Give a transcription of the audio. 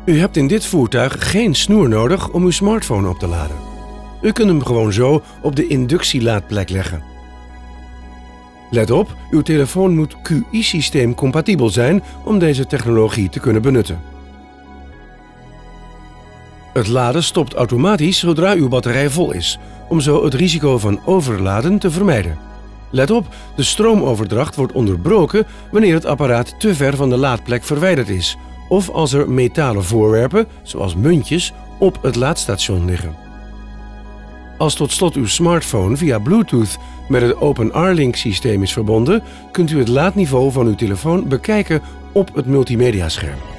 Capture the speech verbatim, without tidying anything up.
U hebt in dit voertuig geen snoer nodig om uw smartphone op te laden. U kunt hem gewoon zo op de inductielaadplek leggen. Let op, uw telefoon moet Q I-systeem compatibel zijn om deze technologie te kunnen benutten. Het laden stopt automatisch zodra uw batterij vol is, om zo het risico van overladen te vermijden. Let op, de stroomoverdracht wordt onderbroken wanneer het apparaat te ver van de laadplek verwijderd is, of als er metalen voorwerpen, zoals muntjes, op het laadstation liggen. Als tot slot uw smartphone via Bluetooth met het OpenR-Link systeem is verbonden, kunt u het laadniveau van uw telefoon bekijken op het multimediascherm.